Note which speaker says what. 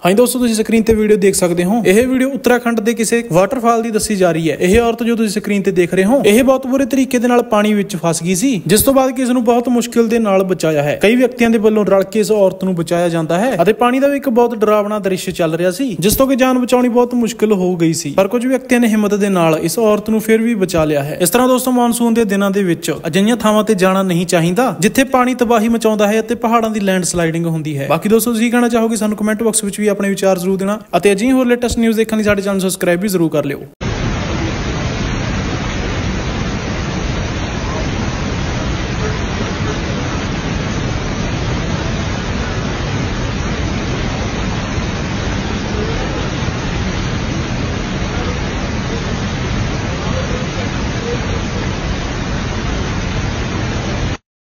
Speaker 1: ਹਾਂਜੀ ਦੋਸਤੋ, ਤੁਸੀਂ ਸਕਰੀਨ ਤੇ ਵੀਡੀਓ ਦੇਖ ਸਕਦੇ ਹੋ। ਇਹ ਵੀਡੀਓ ਉੱਤਰਾਖੰਡ ਦੇ ਕਿਸੇ ਵਾਟਰਫਾਲ ਦੀ ਦੱਸੀ ਜਾ ਰਹੀ ਹੈ। ਇਹ ਔਰਤ ਜੋ ਤੁਸੀਂ ਸਕਰੀਨ ਤੇ ਦੇਖ ਰਹੇ ਹੋ, ਇਹ ਬਹੁਤ ਬੁਰੇ ਤਰੀਕੇ ਦੇ ਨਾਲ ਪਾਣੀ ਵਿੱਚ ਫਸ ਗਈ ਸੀ, ਜਿਸ ਤੋਂ ਬਾਅਦ ਕਿ ਇਸ ਨੂੰ ਬਹੁਤ ਮੁਸ਼ਕਿਲ ਦੇ ਨਾਲ ਬਚਾਇਆ ਹੈ। ਕਈ ਵਿਅਕਤੀਆਂ ਦੇ ਵੱਲੋਂ ਰਲ ਕੇ ਇਸ ਔਰਤ ਨੂੰ ਬਚਾਇਆ ਜਾਂਦਾ ਹੈ ਅਤੇ ਪਾਣੀ ਦਾ ਵੀ ਇੱਕ ਬਹੁਤ ਡਰਾਵਣਾ ਦ੍ਰਿਸ਼ ਚੱਲ ਰਿਹਾ ਸੀ, ਜਿਸ ਤੋਂ ਕਿ ਜਾਨ ਬਚਾਉਣੀ ਬਹੁਤ ਮੁਸ਼ਕਿਲ ਹੋ ਗਈ ਸੀ। ਪਰ ਕੁਝ ਵਿਅਕਤੀਆਂ ਨੇ ਹਿੰਮਤ ਦੇ ਨਾਲ ਇਸ ਔਰਤ ਨੂੰ ਫਿਰ ਵੀ ਬਚਾ ਲਿਆ ਹੈ। ਇਸ ਤਰ੍ਹਾਂ ਦੋਸਤੋ, ਮੌਨਸੂਨ ਦੇ ਦਿਨਾਂ ਦੇ ਵਿੱਚ ਅਜਿਹੀਆਂ ਥਾਵਾਂ ਤੇ ਜਾਣਾ ਨਹੀਂ ਚਾਹੀਦਾ ਜਿੱਥੇ ਪਾਣੀ ਤਬਾਹੀ ਮਚਾਉਂਦਾ ਹੈ ਅਤੇ ਪਹਾੜਾਂ ਦੀ ਲੈਂਡ ਸਲਾਈਡਿੰਗ ਹੁੰਦੀ ਹੈ। ਬਾਕੀ ਦੋਸਤੋ, ਤੁਸੀਂ ਕਹਿਣਾ ਚਾਹੋਗੇ ਸਾਨੂੰ ਕਮੈਂਟ ਬਾਕਸ ਵਿੱਚ ਵੀ ਆਪਣੇ ਵਿਚਾਰ ਜ਼ਰੂਰ ਦੇਣਾ ਅਤੇ ਅਜਿਹੀ ਹੋਰ ਲੇਟੈਸਟ ਨਿਊਜ਼ ਦੇਖਣ ਲਈ ਸਾਡੇ ਚੈਨਲ ਨੂੰ ਸਬਸਕ੍ਰਾਈਬ ਵੀ ਜ਼ਰੂਰ ਕਰ ਲਿਓ।